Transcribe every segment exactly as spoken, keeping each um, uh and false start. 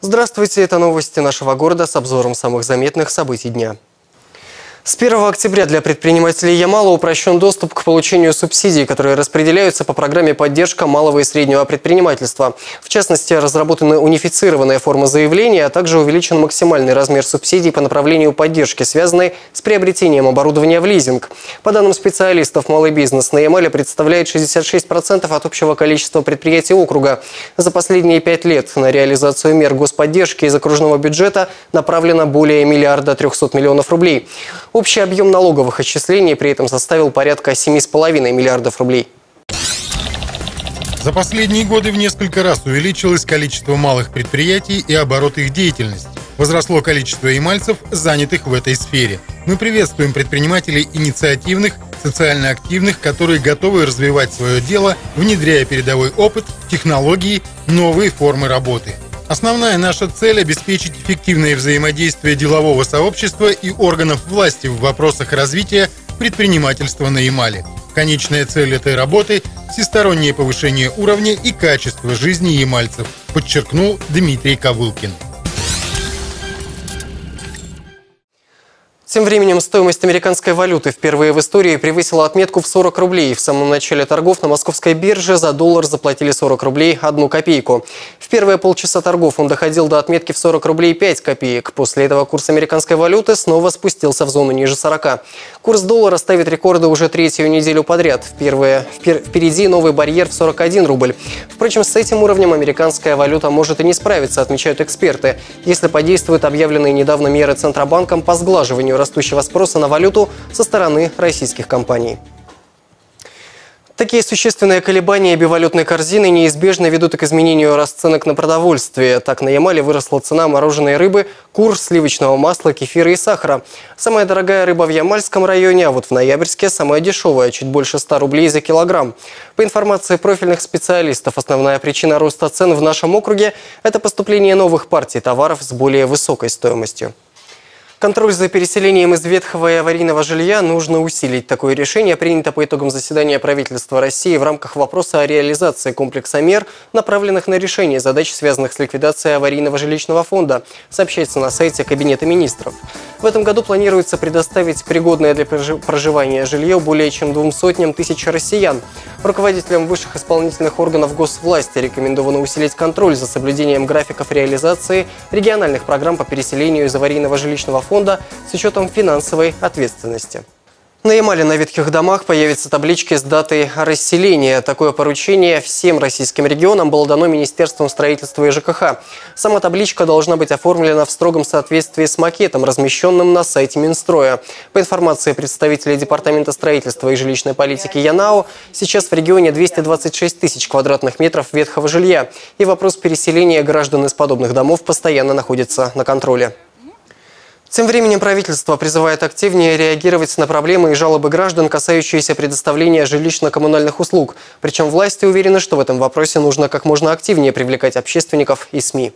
Здравствуйте, это новости нашего города с обзором самых заметных событий дня. С первого октября для предпринимателей Ямала упрощен доступ к получению субсидий, которые распределяются по программе «Поддержка малого и среднего предпринимательства». В частности, разработаны унифицированная форма заявления, а также увеличен максимальный размер субсидий по направлению поддержки, связанной с приобретением оборудования в лизинг. По данным специалистов, малый бизнес на Ямале представляет шестьдесят шесть процентов от общего количества предприятий округа. За последние пять лет на реализацию мер господдержки из окружного бюджета направлено более миллиарда трехсот миллионов рублей. Общий объем налоговых отчислений при этом составил порядка семи с половиной миллиардов рублей. За последние годы в несколько раз увеличилось количество малых предприятий и оборот их деятельности. Возросло количество ямальцев, занятых в этой сфере. Мы приветствуем предпринимателей инициативных, социально активных, которые готовы развивать свое дело, внедряя передовой опыт, технологии, новые формы работы. Основная наша цель – обеспечить эффективное взаимодействие делового сообщества и органов власти в вопросах развития предпринимательства на Ямале. Конечная цель этой работы – всестороннее повышение уровня и качества жизни ямальцев, подчеркнул Дмитрий Ковылкин. Тем временем стоимость американской валюты впервые в истории превысила отметку в сорок рублей. В самом начале торгов на московской бирже за доллар заплатили сорок рублей одну копейку. В первые полчаса торгов он доходил до отметки в сорок рублей пять копеек. После этого курс американской валюты снова спустился в зону ниже сорока. Курс доллара ставит рекорды уже третью неделю подряд. Впервые, впер, впереди новый барьер в сорок один рубль. Впрочем, с этим уровнем американская валюта может и не справиться, отмечают эксперты, если подействуют объявленные недавно меры Центробанком по сглаживанию растущего спроса на валюту со стороны российских компаний. Такие существенные колебания бивалютной корзины неизбежно ведут к изменению расценок на продовольствие. Так, на Ямале выросла цена мороженой рыбы, кур, сливочного масла, кефира и сахара. Самая дорогая рыба в Ямальском районе, а вот в Ноябрьске самая дешевая, чуть больше ста рублей за килограмм. По информации профильных специалистов, основная причина роста цен в нашем округе – это поступление новых партий товаров с более высокой стоимостью. Контроль за переселением из ветхого и аварийного жилья нужно усилить. Такое решение принято по итогам заседания правительства России в рамках вопроса о реализации комплекса мер, направленных на решение задач, связанных с ликвидацией аварийного жилищного фонда, сообщается на сайте Кабинета министров. В этом году планируется предоставить пригодное для проживания жилье более чем двум сотням тысяч россиян. Руководителям высших исполнительных органов госвласти рекомендовано усилить контроль за соблюдением графиков реализации региональных программ по переселению из аварийного жилищного фонда с учетом финансовой ответственности. На Ямале на ветхих домах появятся таблички с датой расселения. Такое поручение всем российским регионам было дано Министерством строительства и ЖКХ. Сама табличка должна быть оформлена в строгом соответствии с макетом, размещенным на сайте Минстроя. По информации представителей Департамента строительства и жилищной политики ЯНАО, сейчас в регионе двести двадцать шесть тысяч квадратных метров ветхого жилья. И вопрос переселения граждан из подобных домов постоянно находится на контроле. Тем временем правительство призывает активнее реагировать на проблемы и жалобы граждан, касающиеся предоставления жилищно-коммунальных услуг. Причем власти уверены, что в этом вопросе нужно как можно активнее привлекать общественников и СМИ.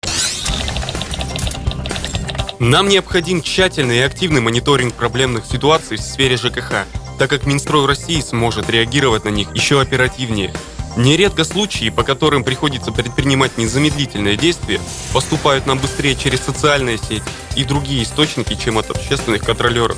Нам необходим тщательный и активный мониторинг проблемных ситуаций в сфере ЖКХ, так как Минстрой России сможет реагировать на них еще оперативнее. Нередко случаи, по которым приходится предпринимать незамедлительные действия, поступают нам быстрее через социальные сети и другие источники, чем от общественных контролеров.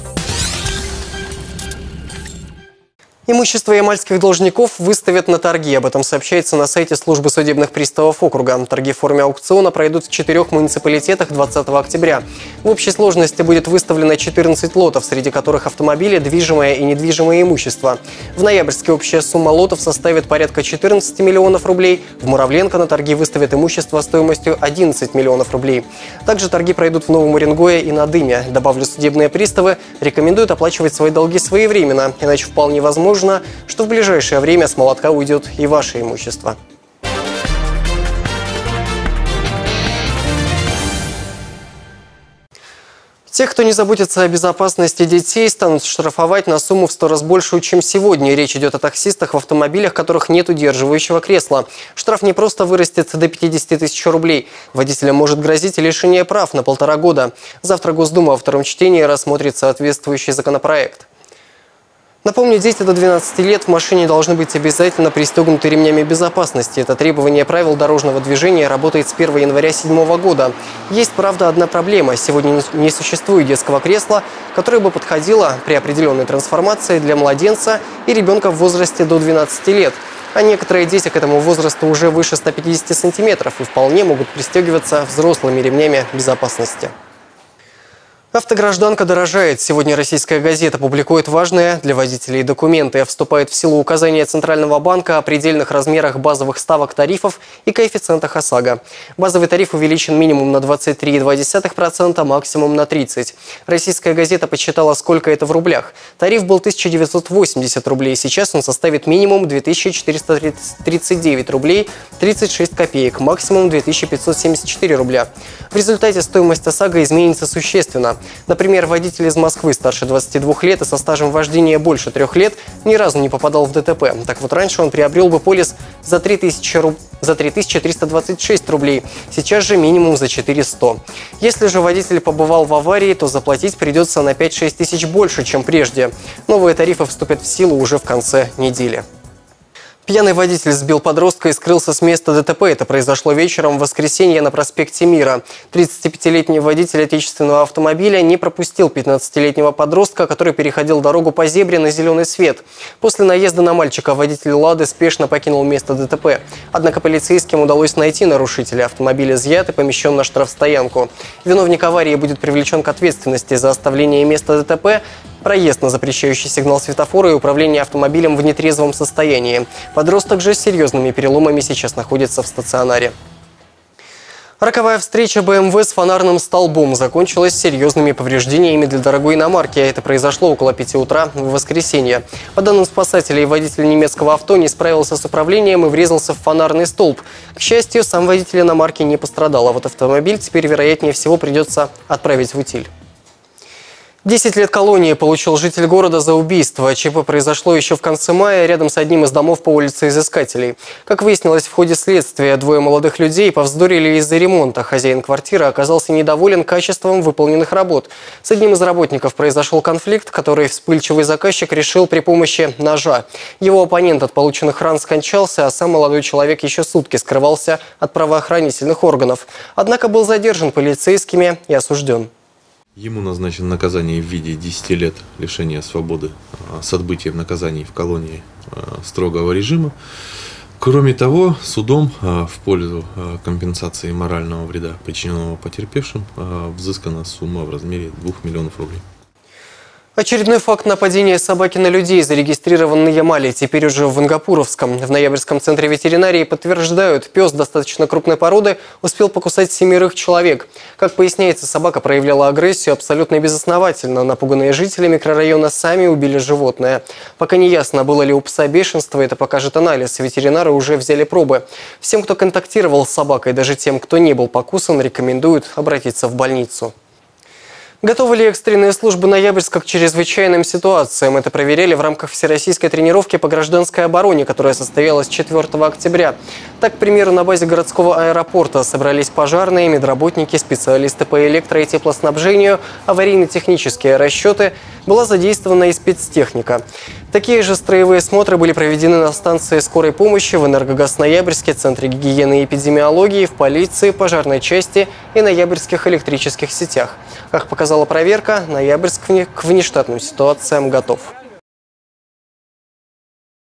Имущество ямальских должников выставят на торги. Об этом сообщается на сайте службы судебных приставов округа. Торги в форме аукциона пройдут в четырех муниципалитетах двадцатого октября. В общей сложности будет выставлено четырнадцать лотов, среди которых автомобили, движимое и недвижимое имущество. В Ноябрьске общая сумма лотов составит порядка четырнадцати миллионов рублей. В Муравленко на торги выставят имущество стоимостью одиннадцати миллионов рублей. Также торги пройдут в Новом Уренгое и Надыме. Добавлю, судебные приставы рекомендуют оплачивать свои долги своевременно, иначе вполне возможно, что в ближайшее время с молотка уйдет и ваше имущество. Тех, кто не заботится о безопасности детей, станут штрафовать на сумму в сто раз большую, чем сегодня. Речь идет о таксистах в автомобилях, которых нет удерживающего кресла. Штраф не просто вырастет до пятидесяти тысяч рублей. Водителям может грозить лишение прав на полтора года. Завтра Госдума во втором чтении рассмотрит соответствующий законопроект. Напомню, дети до двенадцати лет в машине должны быть обязательно пристегнуты ремнями безопасности. Это требование правил дорожного движения работает с первого января две тысячи седьмого года. Есть, правда, одна проблема. Сегодня не существует детского кресла, которое бы подходило при определенной трансформации для младенца и ребенка в возрасте до двенадцати лет. А некоторые дети к этому возрасту уже выше ста пятидесяти сантиметров и вполне могут пристегиваться взрослыми ремнями безопасности. Автогражданка дорожает. Сегодня «Российская газета» публикует важные для водителей документы. Вступает в силу указания Центрального банка о предельных размерах базовых ставок тарифов и коэффициентах ОСАГО. Базовый тариф увеличен минимум на двадцать три и два десятых процента, максимум на тридцать процентов. «Российская газета» подсчитала, сколько это в рублях. Тариф был тысяча девятьсот восемьдесят рублей. Сейчас он составит минимум две тысячи четыреста тридцать девять рублей тридцать шесть копеек, максимум две тысячи пятьсот семьдесят четыре рубля. В результате стоимость ОСАГО изменится существенно. Например, водитель из Москвы старше двадцати двух лет и со стажем вождения больше трех лет ни разу не попадал в ДТП. Так вот, раньше он приобрел бы полис за три тысячи руб... за три тысячи триста двадцать шесть рублей, сейчас же минимум за четыреста сто. Если же водитель побывал в аварии, то заплатить придется на пять-шесть тысяч больше, чем прежде. Новые тарифы вступят в силу уже в конце недели. Пьяный водитель сбил подростка и скрылся с места ДТП. Это произошло вечером в воскресенье на проспекте Мира. тридцатипятилетний водитель отечественного автомобиля не пропустил пятнадцатилетнего подростка, который переходил дорогу по зебре на зеленый свет. После наезда на мальчика водитель «Лады» спешно покинул место ДТП. Однако полицейским удалось найти нарушителя. Автомобиль изъят и помещен на штрафстоянку. Виновник аварии будет привлечен к ответственности за оставление места ДТП, проезд на запрещающий сигнал светофора и управление автомобилем в нетрезвом состоянии. Подросток же с серьезными переломами сейчас находится в стационаре. Роковая встреча бэ эм вэ с фонарным столбом закончилась серьезными повреждениями для дорогой иномарки. Это произошло около пяти утра в воскресенье. По данным спасателей, водитель немецкого авто не справился с управлением и врезался в фонарный столб. К счастью, сам водитель иномарки не пострадал, а вот автомобиль теперь, вероятнее всего, придется отправить в утиль. десять лет колонии получил житель города за убийство. ЧП произошло еще в конце мая рядом с одним из домов по улице Изыскателей. Как выяснилось в ходе следствия, двое молодых людей повздорили из-за ремонта. Хозяин квартиры оказался недоволен качеством выполненных работ. С одним из работников произошел конфликт, который вспыльчивый заказчик решил при помощи ножа. Его оппонент от полученных ран скончался, а сам молодой человек еще сутки скрывался от правоохранительных органов. Однако был задержан полицейскими и осужден. Ему назначено наказание в виде десяти лет лишения свободы с отбытием наказаний в колонии строгого режима. Кроме того, судом в пользу компенсации морального вреда, причиненного потерпевшим, взыскана сумма в размере двух миллионов рублей. Очередной факт нападения собаки на людей зарегистрирован на Ямале, теперь уже в Ингапуровском. В Ноябрьском центре ветеринарии подтверждают, пес достаточно крупной породы успел покусать семерых человек. Как поясняется, собака проявляла агрессию абсолютно безосновательно. Напуганные жители микрорайона сами убили животное. Пока не ясно, было ли у пса бешенство, это покажет анализ. Ветеринары уже взяли пробы. Всем, кто контактировал с собакой, даже тем, кто не был покусан, рекомендуют обратиться в больницу. Готовы ли экстренные службы Ноябрьска к чрезвычайным ситуациям? Это проверяли в рамках всероссийской тренировки по гражданской обороне, которая состоялась четвёртого октября. Так, к примеру, на базе городского аэропорта собрались пожарные, медработники, специалисты по электро- и теплоснабжению, аварийно-технические расчеты. Была задействована и спецтехника. Такие же строевые смотры были проведены на станции скорой помощи, в Энергогаз Ноябрьске, Центре гигиены и эпидемиологии, в полиции, пожарной части и ноябрьских электрических сетях. Как показала проверка, Ноябрьск к внештатным ситуациям готов.